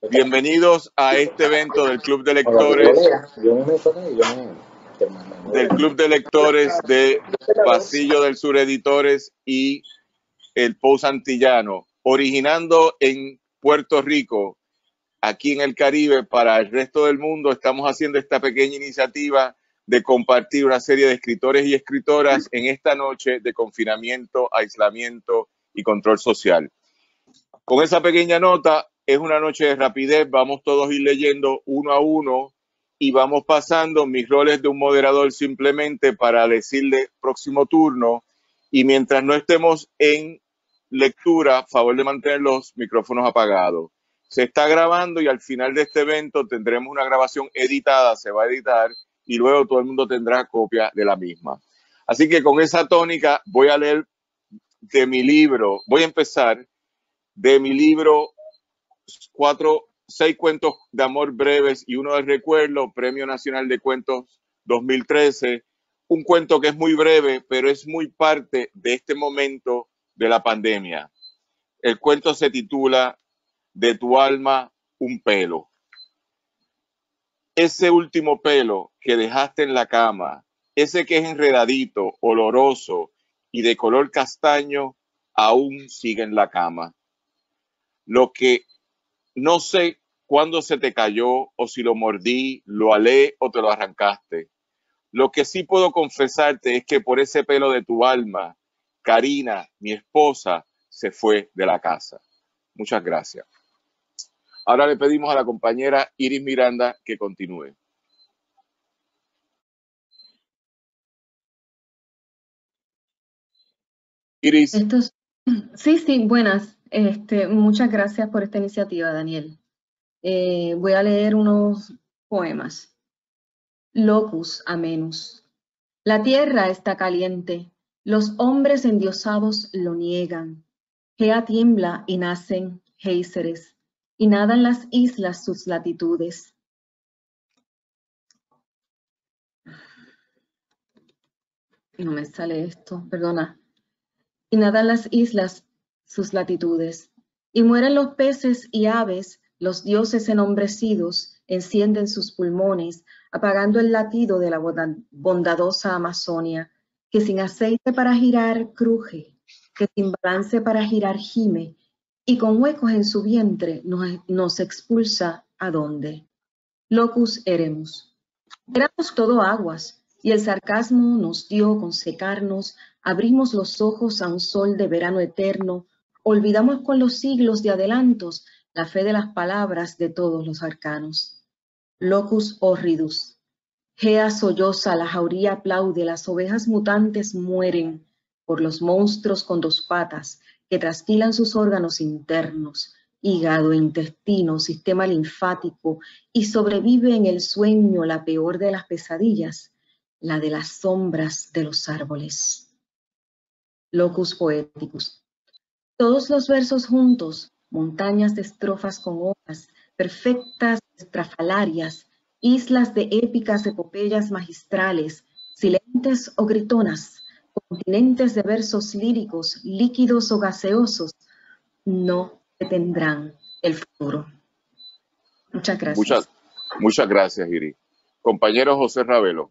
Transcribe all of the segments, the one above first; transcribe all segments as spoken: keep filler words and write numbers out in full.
Bienvenidos a este evento del Club de Lectores, del Club de Lectores de Pasillo del Sur Editores y el Post Antillano, originando en Puerto Rico, aquí en el Caribe, para el resto del mundo. Estamos haciendo esta pequeña iniciativa de compartir una serie de escritores y escritoras en esta noche de confinamiento, aislamiento y control social. Con esa pequeña nota, es una noche de rapidez, vamos todos a ir leyendo uno a uno y vamos pasando mis roles de un moderador simplemente para decirle próximo turno, y mientras no estemos en lectura, favor de mantener los micrófonos apagados. Se está grabando y al final de este evento tendremos una grabación editada, se va a editar y luego todo el mundo tendrá copia de la misma. Así que con esa tónica voy a leer de mi libro, voy a empezar de mi libro cuatro, seis cuentos de amor breves y uno de recuerdo, Premio Nacional de Cuentos dos mil trece, un cuento que es muy breve, pero es muy parte de este momento de la pandemia. El cuento se titula De tu alma, un pelo. Ese último pelo que dejaste en la cama, ese que es enredadito, oloroso y de color castaño, aún sigue en la cama. Lo que no sé cuándo se te cayó o si lo mordí, lo alé o te lo arrancaste. Lo que sí puedo confesarte es que por ese pelo de tu alma, Karina, mi esposa, se fue de la casa. Muchas gracias. Ahora le pedimos a la compañera Iris Miranda que continúe. Iris. Estos, sí, sí, buenas. Este, muchas gracias por esta iniciativa, Daniel. Eh, voy a leer unos poemas. Locus Amenus. La tierra está caliente, los hombres endiosados lo niegan. Gea tiembla y nacen géiseres, y nadan las islas sus latitudes. No me sale esto, perdona. Y nadan las islas sus latitudes. Y mueren los peces y aves, los dioses enombrecidos encienden sus pulmones, apagando el latido de la bondadosa Amazonia, que sin aceite para girar cruje, que sin balance para girar gime, y con huecos en su vientre nos, nos expulsa ¿a dónde? Locus eremus. Éramos todo aguas, y el sarcasmo nos dio con secarnos, abrimos los ojos a un sol de verano eterno, olvidamos con los siglos de adelantos la fe de las palabras de todos los arcanos. Locus horridus. Gea solloza, la jauría aplaude, las ovejas mutantes mueren por los monstruos con dos patas que trasquilan sus órganos internos, hígado, intestino, sistema linfático, y sobrevive en el sueño la peor de las pesadillas, la de las sombras de los árboles. Locus poeticus. Todos los versos juntos, montañas de estrofas con hojas, perfectas estrafalarias, islas de épicas epopeyas magistrales, silentes o gritonas, continentes de versos líricos, líquidos o gaseosos, no detendrán el futuro. Muchas gracias. Muchas, muchas gracias, Iris. Compañero José Ravelo.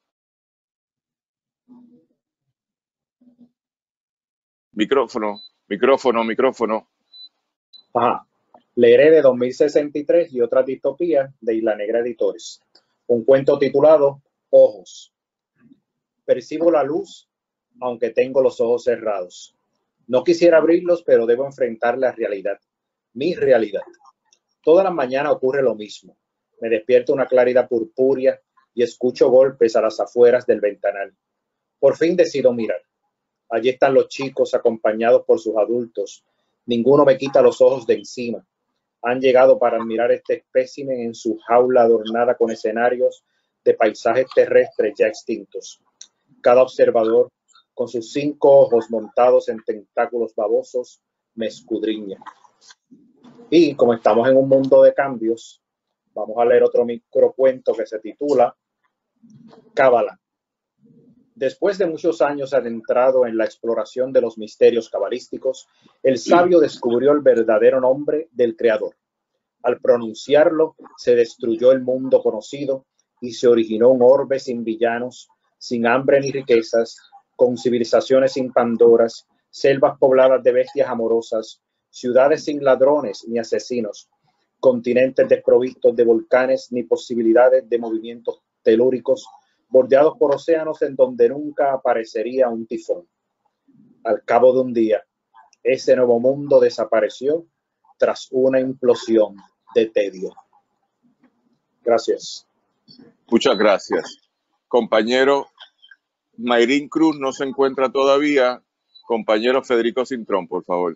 Micrófono, micrófono, micrófono. Ajá. Leeré de dos mil sesenta y tres y otras distopías de Isla Negra Editores. Un cuento titulado Ojos. Percibo la luz, aunque tengo los ojos cerrados. No quisiera abrirlos, pero debo enfrentar la realidad. Mi realidad. Todas las mañanas ocurre lo mismo. Me despierto una claridad purpúrea y escucho golpes a las afueras del ventanal. Por fin decido mirar. Allí están los chicos acompañados por sus adultos. Ninguno me quita los ojos de encima. Han llegado para admirar este espécimen en su jaula adornada con escenarios de paisajes terrestres ya extintos. Cada observador, con sus cinco ojos montados en tentáculos babosos, me escudriña. Y como estamos en un mundo de cambios, vamos a leer otro microcuento que se titula Cábala. Después de muchos años adentrado en la exploración de los misterios cabalísticos, el sabio descubrió el verdadero nombre del Creador. Al pronunciarlo, se destruyó el mundo conocido y se originó un orbe sin villanos, sin hambre ni riquezas, con civilizaciones sin Pandoras, selvas pobladas de bestias amorosas, ciudades sin ladrones ni asesinos, continentes desprovistos de volcanes ni posibilidades de movimientos telúricos, bordeados por océanos en donde nunca aparecería un tifón. Al cabo de un día, ese nuevo mundo desapareció tras una implosión de tedio. Gracias. Muchas gracias. Compañero Mayrín Cruz no se encuentra todavía. Compañero Federico Cintrón, por favor.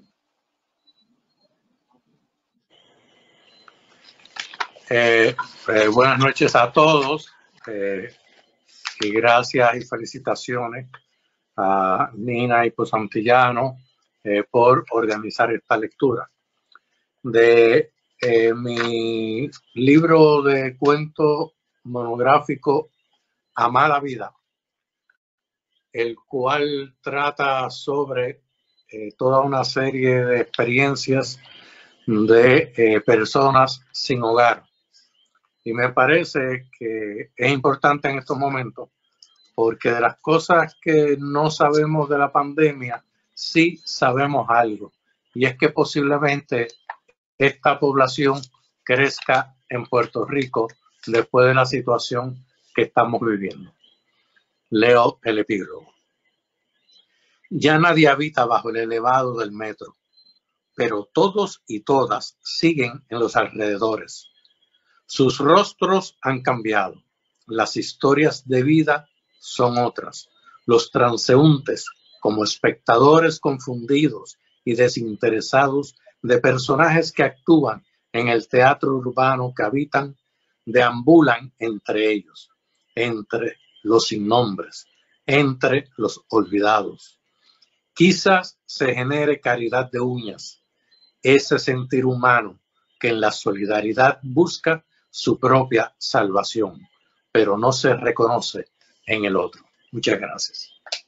Eh, eh, buenas noches a todos eh, y gracias y felicitaciones a Nina y Posantillano eh, por organizar esta lectura de eh, mi libro de cuento monográfico Amar la Vida, el cual trata sobre eh, toda una serie de experiencias de eh, personas sin hogar. Y me parece que es importante en estos momentos porque de las cosas que no sabemos de la pandemia, sí sabemos algo. Y es que posiblemente esta población crezca en Puerto Rico después de la situación que estamos viviendo. Leo el epílogo. Ya nadie habita bajo el elevado del metro, pero todos y todas siguen en los alrededores. Sus rostros han cambiado, las historias de vida son otras. Los transeúntes, como espectadores confundidos y desinteresados de personajes que actúan en el teatro urbano que habitan, deambulan entre ellos, entre los sin nombres, entre los olvidados. Quizás se genere caridad de uñas, ese sentir humano que en la solidaridad busca su propia salvación, pero no se reconoce en el otro. Muchas gracias.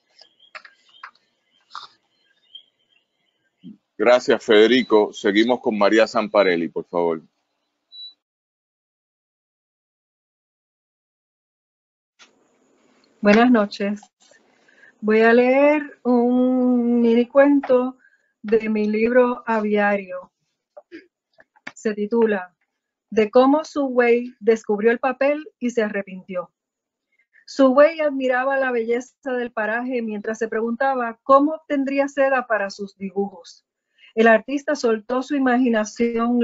Gracias, Federico. Seguimos con María Zamparelli, por favor. Buenas noches. Voy a leer un mini cuento de mi libro aviario. Se titula De cómo Su Wei descubrió el papel y se arrepintió. Su Wei admiraba la belleza del paraje mientras se preguntaba cómo obtendría seda para sus dibujos. El artista soltó su imaginación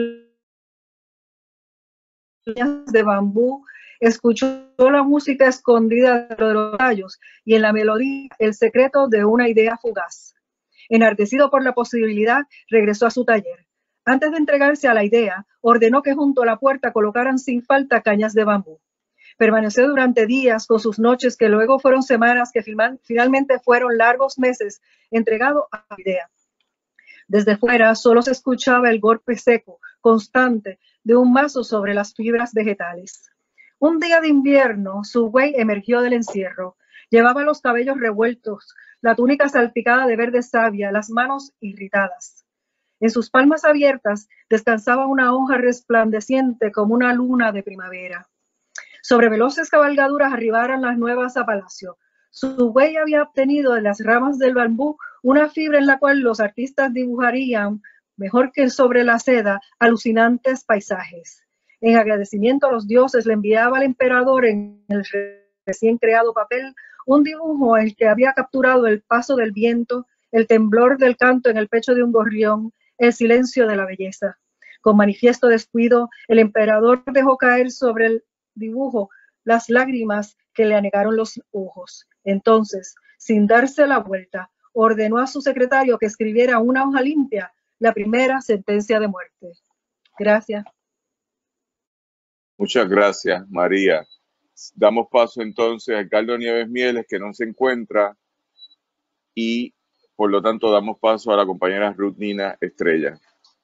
de bambú, escuchó la música escondida de los rayos y en la melodía el secreto de una idea fugaz. Enardecido por la posibilidad, regresó a su taller. Antes de entregarse a la idea, ordenó que junto a la puerta colocaran sin falta cañas de bambú. Permaneció durante días con sus noches que luego fueron semanas que finalmente fueron largos meses entregado a la idea. Desde fuera solo se escuchaba el golpe seco, constante, de un mazo sobre las fibras vegetales. Un día de invierno, Su Wei emergió del encierro. Llevaba los cabellos revueltos, la túnica salpicada de verde savia, las manos irritadas. En sus palmas abiertas descansaba una hoja resplandeciente como una luna de primavera. Sobre veloces cabalgaduras arribaron las nuevas a palacio. Su Wei había obtenido de las ramas del bambú una fibra en la cual los artistas dibujarían, mejor que sobre la seda, alucinantes paisajes. En agradecimiento a los dioses le enviaba al emperador en el recién creado papel un dibujo en el que había capturado el paso del viento, el temblor del canto en el pecho de un gorrión, el silencio de la belleza. Con manifiesto descuido, el emperador dejó caer sobre el dibujo las lágrimas que le anegaron los ojos. Entonces, sin darse la vuelta, ordenó a su secretario que escribiera una hoja limpia la primera sentencia de muerte. Gracias. Muchas gracias, María. Damos paso entonces a Ricardo Nieves Mieles, que no se encuentra, y por lo tanto damos paso a la compañera Ruth Nina Estrella.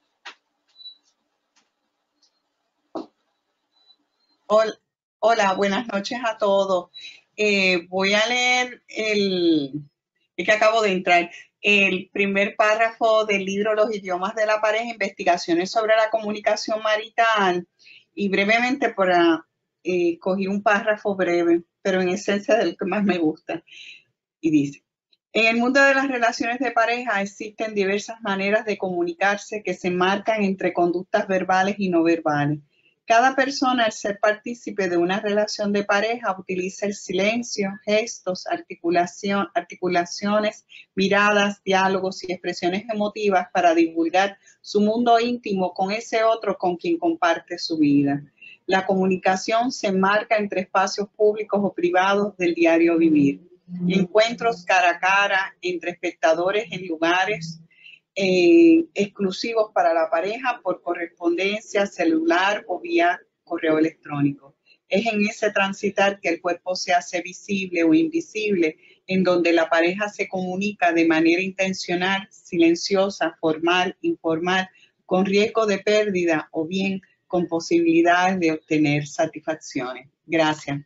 Hola, hola, buenas noches a todos. Eh, voy a leer el, el que acabo de entrar. el primer párrafo del libro Los idiomas de la pareja, investigaciones sobre la comunicación marital, y brevemente para, eh, cogí un párrafo breve, pero en esencia del que más me gusta, y dice: en el mundo de las relaciones de pareja existen diversas maneras de comunicarse que se marcan entre conductas verbales y no verbales. Cada persona, al ser partícipe de una relación de pareja, utiliza el silencio, gestos, articulación, articulaciones, miradas, diálogos y expresiones emotivas para divulgar su mundo íntimo con ese otro con quien comparte su vida. La comunicación se marca entre espacios públicos o privados del diario vivir. Encuentros cara a cara entre espectadores en lugares eh, exclusivos para la pareja por correspondencia celular o vía correo electrónico. Es en ese transitar que el cuerpo se hace visible o invisible, en donde la pareja se comunica de manera intencional, silenciosa, formal, informal, con riesgo de pérdida o bien con posibilidades de obtener satisfacciones. Gracias.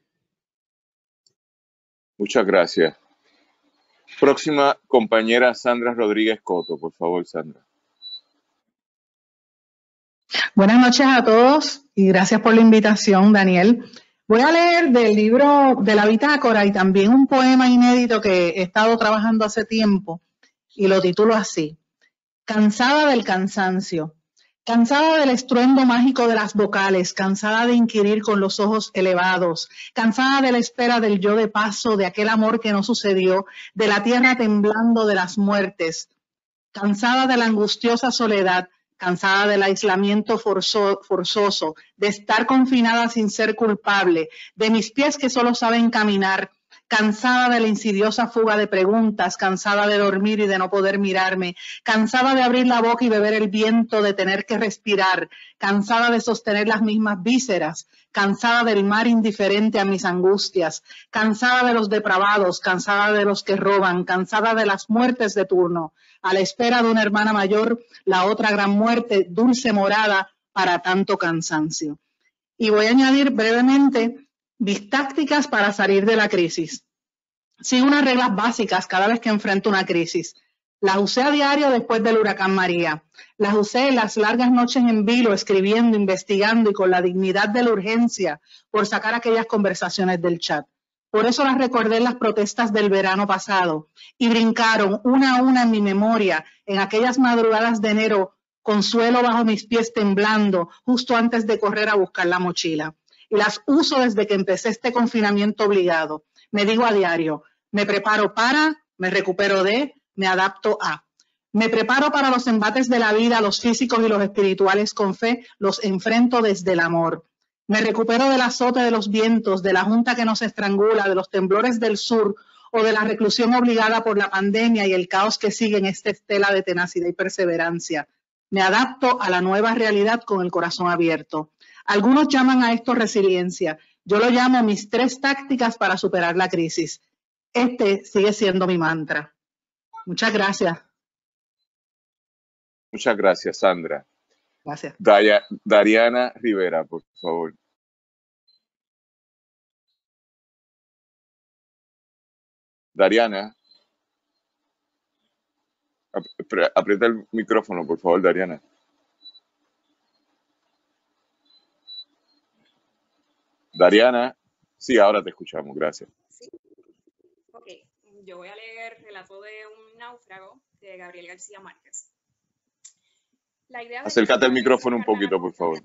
Muchas gracias. Próxima compañera Sandra Rodríguez Coto, por favor, Sandra. Buenas noches a todos y gracias por la invitación, Daniel. Voy a leer del libro de la bitácora y también un poema inédito que he estado trabajando hace tiempo y lo titulo así: Cansada del cansancio. Cansada del estruendo mágico de las vocales, cansada de inquirir con los ojos elevados, cansada de la espera del yo de paso, de aquel amor que no sucedió, de la tierra temblando de las muertes, cansada de la angustiosa soledad, cansada del aislamiento forzo, forzoso, de estar confinada sin ser culpable, de mis pies que solo saben caminar, cansada de la insidiosa fuga de preguntas, cansada de dormir y de no poder mirarme, cansada de abrir la boca y beber el viento, de tener que respirar, cansada de sostener las mismas vísceras, cansada del mar indiferente a mis angustias, cansada de los depravados, cansada de los que roban, cansada de las muertes de turno, a la espera de una hermana mayor, la otra gran muerte, dulce morada para tanto cansancio. Y voy a añadir brevemente mis tácticas para salir de la crisis. Sigo unas reglas básicas cada vez que enfrento una crisis. Las usé a diario después del huracán María. Las usé en las largas noches en vilo, escribiendo, investigando y con la dignidad de la urgencia por sacar aquellas conversaciones del chat. Por eso las recordé en las protestas del verano pasado y brincaron una a una en mi memoria en aquellas madrugadas de enero con suelo bajo mis pies temblando justo antes de correr a buscar la mochila. Y las uso desde que empecé este confinamiento obligado. Me digo a diario, me preparo para, me recupero de, me adapto a. Me preparo para los embates de la vida, los físicos y los espirituales con fe, los enfrento desde el amor. Me recupero del azote de los vientos, de la junta que nos estrangula, de los temblores del sur o de la reclusión obligada por la pandemia y el caos que sigue en esta estela de tenacidad y perseverancia. Me adapto a la nueva realidad con el corazón abierto. Algunos llaman a esto resiliencia. Yo lo llamo mis tres tácticas para superar la crisis. Este sigue siendo mi mantra. Muchas gracias. Muchas gracias, Sandra. Gracias. Daya, Dariana Rivera, por favor. Dariana. Aprieta el micrófono, por favor, Dariana. Dariana. Sí, ahora te escuchamos. Gracias. Sí. Ok. Yo voy a leer Relato de un náufrago de Gabriel García Márquez. La idea Acércate al micrófono un poquito, por favor.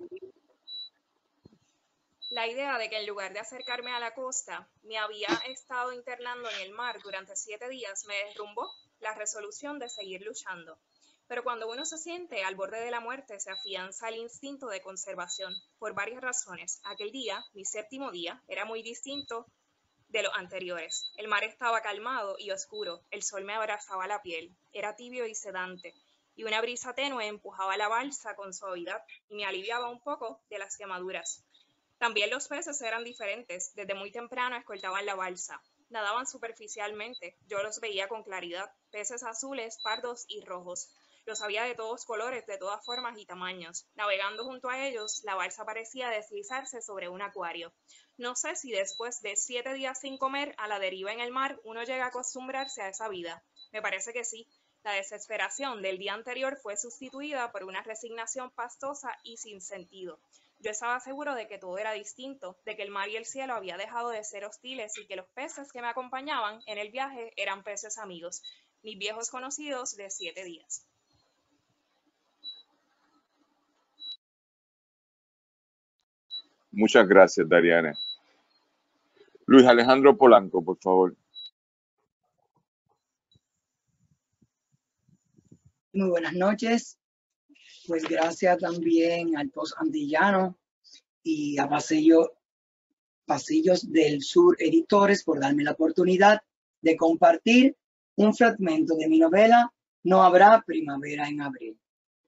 La idea de que en lugar de acercarme a la costa, me había estado internando en el mar durante siete días me derrumbó la resolución de seguir luchando. Pero cuando uno se siente al borde de la muerte, se afianza el instinto de conservación, por varias razones. Aquel día, mi séptimo día, era muy distinto de los anteriores. El mar estaba calmado y oscuro, el sol me abrazaba la piel, era tibio y sedante, y una brisa tenue empujaba la balsa con suavidad y me aliviaba un poco de las quemaduras. También los peces eran diferentes, desde muy temprano escoltaban la balsa. Nadaban superficialmente, yo los veía con claridad, peces azules, pardos y rojos. Los había de todos colores, de todas formas y tamaños. Navegando junto a ellos, la balsa parecía deslizarse sobre un acuario. No sé si después de siete días sin comer, a la deriva en el mar, uno llega a acostumbrarse a esa vida. Me parece que sí. La desesperación del día anterior fue sustituida por una resignación pastosa y sin sentido. Yo estaba seguro de que todo era distinto, de que el mar y el cielo había dejado de ser hostiles y que los peces que me acompañaban en el viaje eran peces amigos, mis viejos conocidos de siete días. Muchas gracias, Dariana. Luis Alejandro Polanco, por favor. Muy buenas noches. Pues gracias también al Post Antillano y a Pasillo, Pasillos del Sur Editores por darme la oportunidad de compartir un fragmento de mi novela No habrá primavera en abril.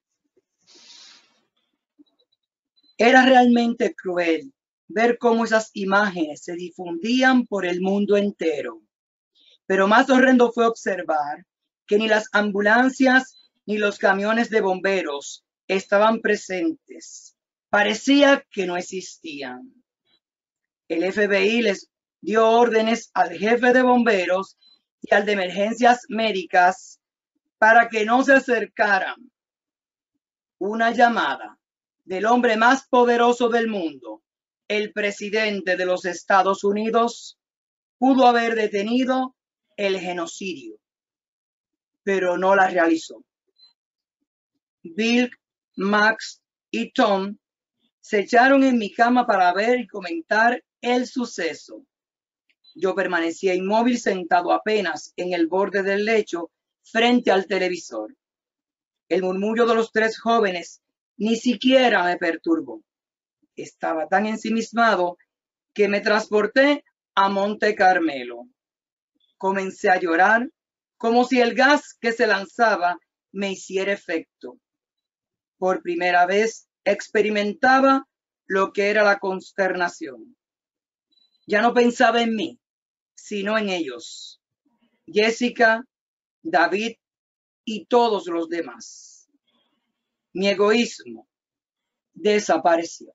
Era realmente cruel ver cómo esas imágenes se difundían por el mundo entero. Pero más horrendo fue observar que ni las ambulancias ni los camiones de bomberos estaban presentes. Parecía que no existían. El F B I les dio órdenes al jefe de bomberos y al de emergencias médicas para que no se acercaran. Una llamada del hombre más poderoso del mundo, el presidente de los Estados Unidos, pudo haber detenido el genocidio, pero no la realizó. Bill, Max y Tom se echaron en mi cama para ver y comentar el suceso. Yo permanecía inmóvil, sentado apenas en el borde del lecho frente al televisor. El murmullo de los tres jóvenes ni siquiera me perturbó. Estaba tan ensimismado que me transporté a Monte Carmelo. Comencé a llorar como si el gas que se lanzaba me hiciera efecto. Por primera vez experimentaba lo que era la consternación. Ya no pensaba en mí, sino en ellos. Jessica, David y todos los demás. Mi egoísmo desapareció.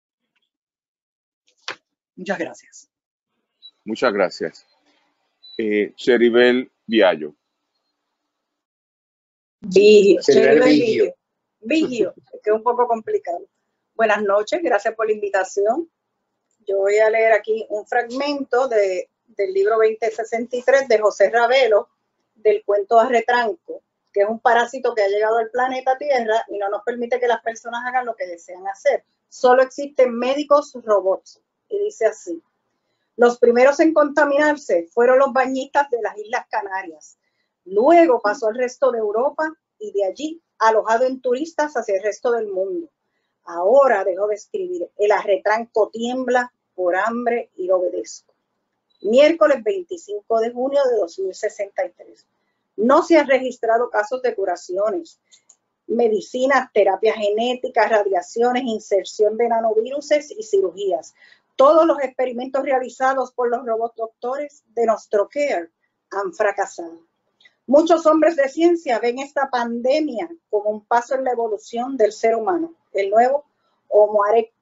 Muchas gracias. Muchas gracias. Eh, Cheribel Viallo. Vigio, Cheribel Cheribel Vigio. Vigio, Vigio, que es un poco complicado. Buenas noches, gracias por la invitación. Yo voy a leer aquí un fragmento de, del libro veinte sesenta y tres de José Ravelo, del cuento A Retranco, que es un parásito que ha llegado al planeta Tierra y no nos permite que las personas hagan lo que desean hacer. Solo existen médicos robots. Y dice así: los primeros en contaminarse fueron los bañistas de las Islas Canarias. Luego pasó al resto de Europa y de allí alojado en turistas hacia el resto del mundo. Ahora dejo de escribir. El arretranco tiembla por hambre y lo obedezco. Miércoles veinticinco de junio de dos mil sesenta y tres. No se han registrado casos de curaciones, medicinas, terapias genéticas, radiaciones, inserción de nanoviruses y cirugías. Todos los experimentos realizados por los robots doctores de NostroCare han fracasado. Muchos hombres de ciencia ven esta pandemia como un paso en la evolución del ser humano, el nuevo Homo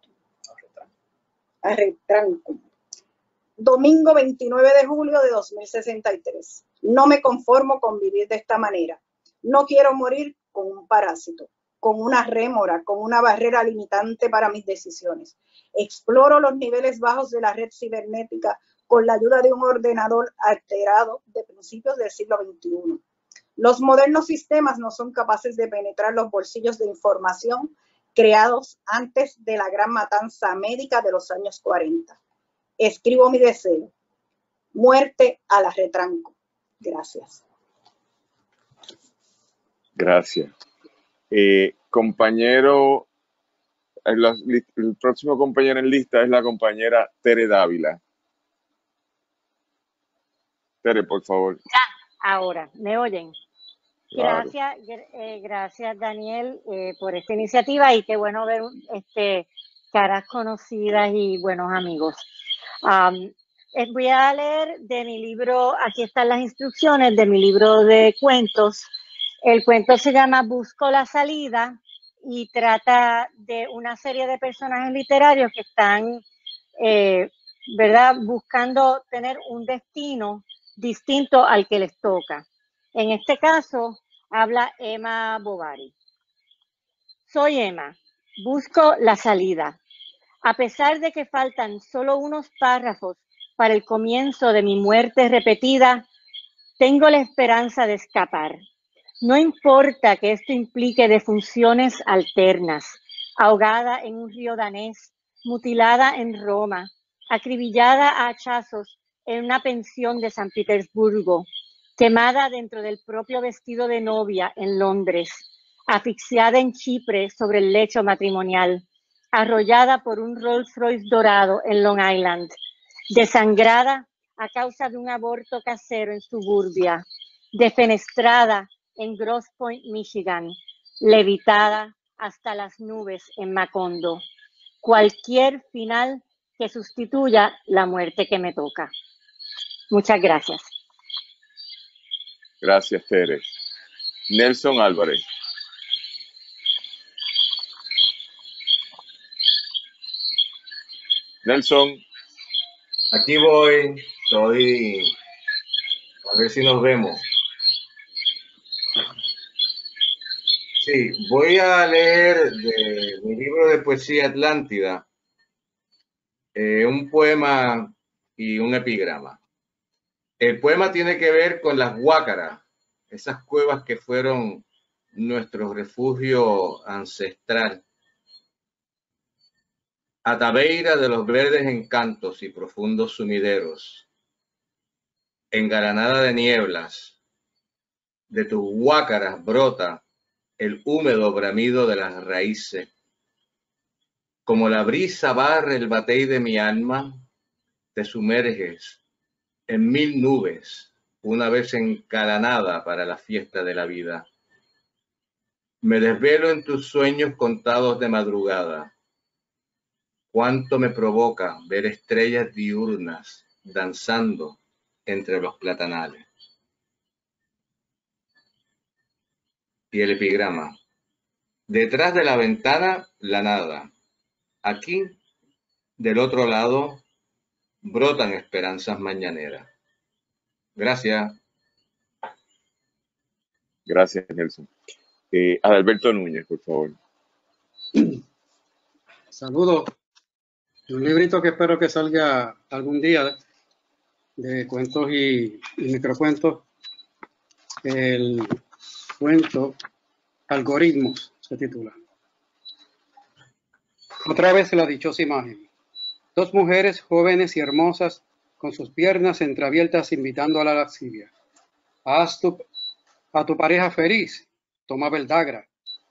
erectus. Domingo veintinueve de julio de dos mil sesenta y tres. No me conformo con vivir de esta manera. No quiero morir con un parásito, con una rémora, con una barrera limitante para mis decisiones. Exploro los niveles bajos de la red cibernética con la ayuda de un ordenador alterado de principios del siglo veintiuno. Los modernos sistemas no son capaces de penetrar los bolsillos de información creados antes de la gran matanza médica de los años cuarenta. Escribo mi deseo. Muerte a la retranco. Gracias. Gracias. Eh, compañero, el, el próximo compañero en lista es la compañera Tere Dávila. Tere, por favor. Ahora, ¿me oyen? Claro. Gracias, eh, gracias Daniel eh, por esta iniciativa y qué bueno ver este, caras conocidas y buenos amigos. Um, eh, voy a leer de mi libro, aquí están las instrucciones de mi libro de cuentos. El cuento se llama Busco la salida y trata de una serie de personajes literarios que están, eh, ¿verdad?, buscando tener un destino distinto al que les toca. En este caso, Habla Emma Bovary. Soy Emma. Busco la salida. A pesar de que faltan solo unos párrafos para el comienzo de mi muerte repetida, tengo la esperanza de escapar. No importa que esto implique defunciones alternas, ahogada en un río danés, mutilada en Roma, acribillada a hachazos en una pensión de San Petersburgo, quemada dentro del propio vestido de novia en Londres, asfixiada en Chipre sobre el lecho matrimonial, arrollada por un Rolls Royce dorado en Long Island, desangrada a causa de un aborto casero en Suburbia, defenestrada en Grosse Pointe, Michigan, levitada hasta las nubes en Macondo. Cualquier final que sustituya la muerte que me toca. Muchas gracias. Gracias, Tere. Nelson Álvarez. Nelson. Aquí voy, estoy, a ver si nos vemos. Sí, voy a leer de mi libro de poesía Atlántida, eh, un poema y un epigrama. El poema tiene que ver con las huácaras, esas cuevas que fueron nuestro refugio ancestral. Atabeira de los verdes encantos y profundos sumideros, engalanada de nieblas, de tus huácaras brota el húmedo bramido de las raíces. Como la brisa barre el batey de mi alma, te sumerges en mil nubes, una vez encalanada para la fiesta de la vida. Me desvelo en tus sueños contados de madrugada. Cuánto me provoca ver estrellas diurnas danzando entre los platanales. Y el epigrama. Detrás de la ventana, la nada. Aquí, del otro lado, brotan esperanzas mañaneras. Gracias. Gracias, Nelson. Eh, Adalberto Núñez, por favor. Saludos. Un librito que espero que salga algún día de cuentos y, y microcuentos. El cuento Algoritmos se titula. Otra vez la dichosa imagen. Dos mujeres jóvenes y hermosas con sus piernas entreabiertas invitando a la lascivia. Haz tu, a tu pareja feliz. Toma Verdagra.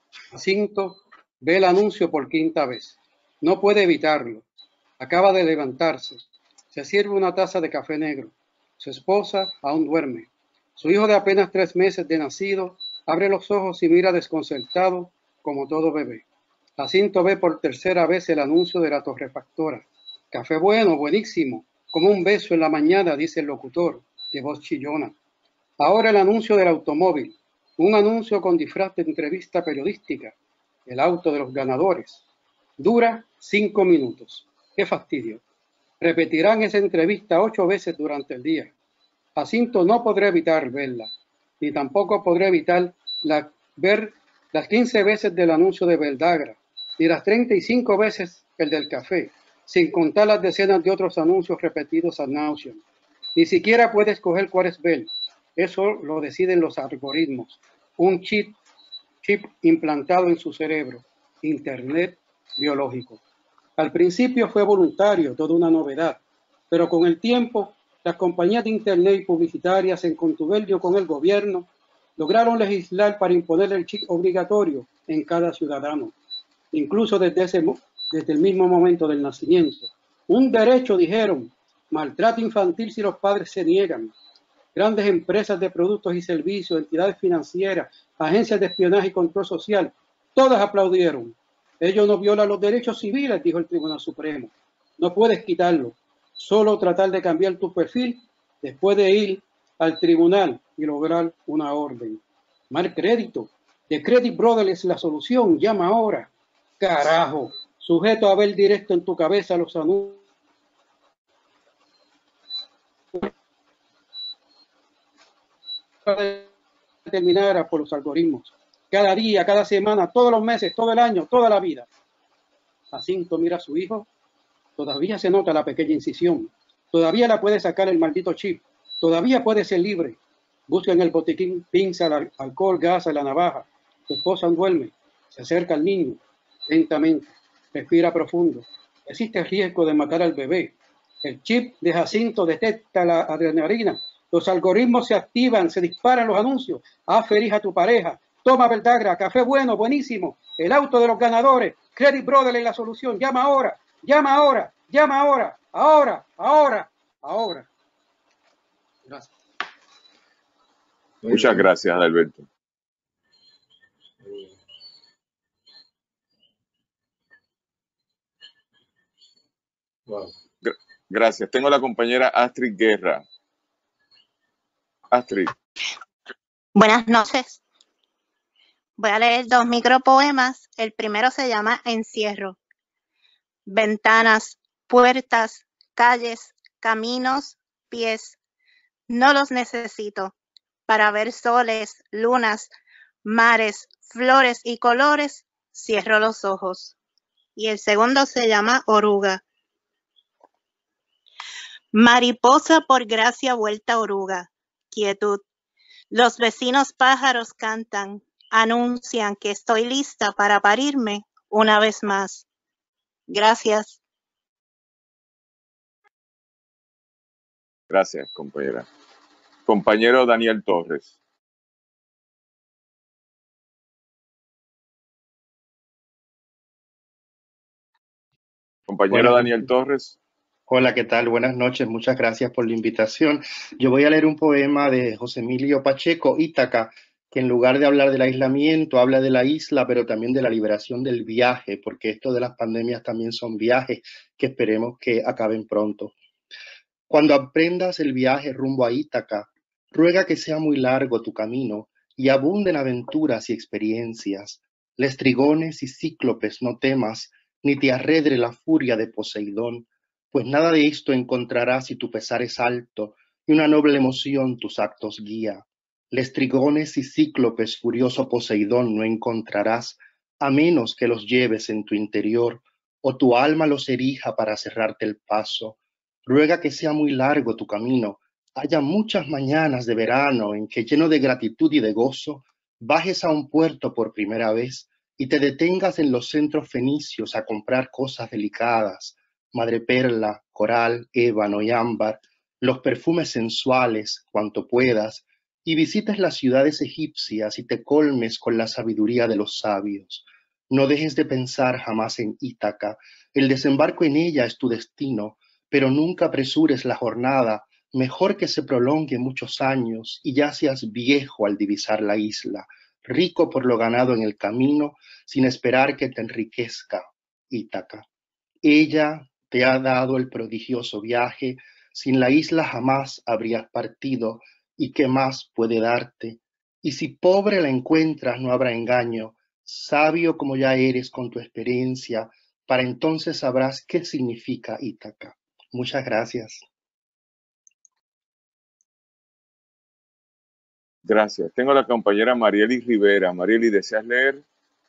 Jacinto ve el anuncio por quinta vez. No puede evitarlo. Acaba de levantarse. Se sirve una taza de café negro. Su esposa aún duerme. Su hijo de apenas tres meses de nacido abre los ojos y mira desconcertado como todo bebé. Jacinto ve por tercera vez el anuncio de la torrefactora. Café bueno, buenísimo, como un beso en la mañana, dice el locutor, de voz chillona. Ahora el anuncio del automóvil. Un anuncio con disfraz de entrevista periodística. El auto de los ganadores. Dura cinco minutos. ¡Qué fastidio! Repetirán esa entrevista ocho veces durante el día. Jacinto no podrá evitar verla, ni tampoco podrá evitar la, ver las quince veces del anuncio de Verdagra, ni las treinta y cinco veces el del café, sin contar las decenas de otros anuncios repetidos ad nauseam. Ni siquiera puede escoger cuál es ver. Eso lo deciden los algoritmos. Un chip, chip implantado en su cerebro. Internet biológico. Al principio fue voluntario, toda una novedad, pero con el tiempo, las compañías de internet y publicitarias en contubernio con el gobierno lograron legislar para imponer el chip obligatorio en cada ciudadano, incluso desde, ese, desde el mismo momento del nacimiento. Un derecho, dijeron, maltrato infantil si los padres se niegan. Grandes empresas de productos y servicios, entidades financieras, agencias de espionaje y control social, todas aplaudieron. Ello no viola los derechos civiles, dijo el Tribunal Supremo. No puedes quitarlo. Solo tratar de cambiar tu perfil después de ir al tribunal y lograr una orden. Mal crédito. The Credit Brother es la solución. Llama ahora. Carajo. Sujeto a ver directo en tu cabeza los anuncios. determinada por los algoritmos. Cada día, cada semana, todos los meses, todo el año, toda la vida. Jacinto mira a su hijo. Todavía se nota la pequeña incisión. Todavía la puede sacar el maldito chip. Todavía puede ser libre. Busca en el botiquín pinza, alcohol, gasa, la navaja. Su esposa duerme. Se acerca al niño. Lentamente. Respira profundo. Existe el riesgo de matar al bebé. El chip de Jacinto detecta la adrenalina. Los algoritmos se activan, se disparan los anuncios. Haz feliz a tu pareja. Toma Verdagra, café bueno, buenísimo. El auto de los ganadores. Credit Brother es la solución. Llama ahora, llama ahora, llama ahora, ahora, ahora, ahora. Gracias. Muchas gracias, Alberto. Wow. Gracias. Tengo a la compañera Astrid Guerra. Astrid. Buenas noches. Voy a leer dos micropoemas. El primero se llama Encierro. Ventanas, puertas, calles, caminos, pies. No los necesito para ver soles, lunas, mares, flores y colores. Cierro los ojos. Y el segundo se llama Oruga. Mariposa por gracia vuelta oruga. Quietud. Los vecinos pájaros cantan, anuncian que estoy lista para parirme una vez más. Gracias. Gracias, compañera. Compañero Daniel Torres. Compañero Buenas Daniel noches. Torres. Hola, ¿qué tal? Buenas noches, muchas gracias por la invitación. Yo voy a leer un poema de José Emilio Pacheco, Ítaca, que en lugar de hablar del aislamiento, habla de la isla, pero también de la liberación del viaje, porque esto de las pandemias también son viajes que esperemos que acaben pronto. Cuando aprendas el viaje rumbo a Ítaca, ruega que sea muy largo tu camino y abunden aventuras y experiencias. Lestrigones y cíclopes no temas, ni te arredre la furia de Poseidón, pues nada de esto encontrarás si tu pesar es alto y una noble emoción tus actos guía. Lestrigones y cíclopes furioso Poseidón no encontrarás, a menos que los lleves en tu interior o tu alma los erija para cerrarte el paso. Ruega que sea muy largo tu camino, haya muchas mañanas de verano en que lleno de gratitud y de gozo, bajes a un puerto por primera vez y te detengas en los centros fenicios a comprar cosas delicadas, madreperla, coral, ébano y ámbar, los perfumes sensuales, cuanto puedas, y visites las ciudades egipcias y te colmes con la sabiduría de los sabios. No dejes de pensar jamás en Ítaca, el desembarco en ella es tu destino, pero nunca apresures la jornada, mejor que se prolongue muchos años y ya seas viejo al divisar la isla, rico por lo ganado en el camino, sin esperar que te enriquezca, Ítaca. Ella te ha dado el prodigioso viaje, sin la isla jamás habrías partido, y qué más puede darte. Y si pobre la encuentras no habrá engaño, sabio como ya eres con tu experiencia, para entonces sabrás qué significa Ítaca. Muchas gracias. Gracias. Tengo a la compañera Marieli Rivera. Marieli, ¿deseas leer?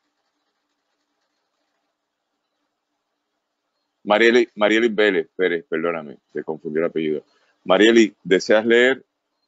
Marieli, Marieli Vélez, Pérez, perdóname, se confundió el apellido. Marieli, ¿deseas leer?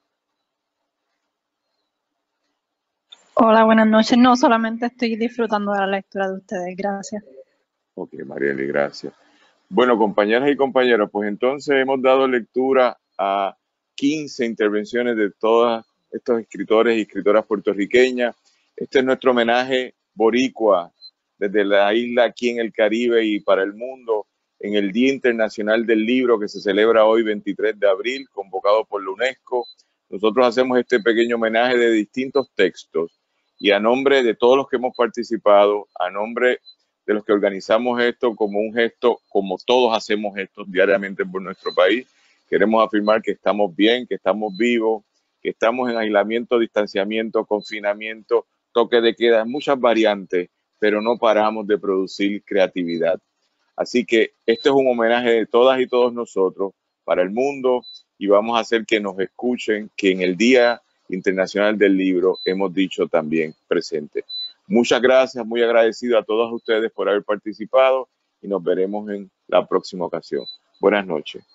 Hola, buenas noches. No, solamente estoy disfrutando de la lectura de ustedes. Gracias. Ok, Marieli, gracias. Bueno, compañeras y compañeros, pues entonces hemos dado lectura a quince intervenciones de todos estos escritores y escritoras puertorriqueñas. Este es nuestro homenaje boricua desde la isla aquí en el Caribe y para el mundo en el Día Internacional del Libro que se celebra hoy veintitrés de abril, convocado por la UNESCO. Nosotros hacemos este pequeño homenaje de distintos textos y a nombre de todos los que hemos participado, a nombre de los que organizamos esto como un gesto, como todos hacemos esto diariamente por nuestro país, queremos afirmar que estamos bien, que estamos vivos, que estamos en aislamiento, distanciamiento, confinamiento, toque de queda, muchas variantes, pero no paramos de producir creatividad. Así que este es un homenaje de todas y todos nosotros para el mundo y vamos a hacer que nos escuchen, que en el día Internacional del Libro, hemos dicho también presente. Muchas gracias, muy agradecido a todos ustedes por haber participado y nos veremos en la próxima ocasión. Buenas noches.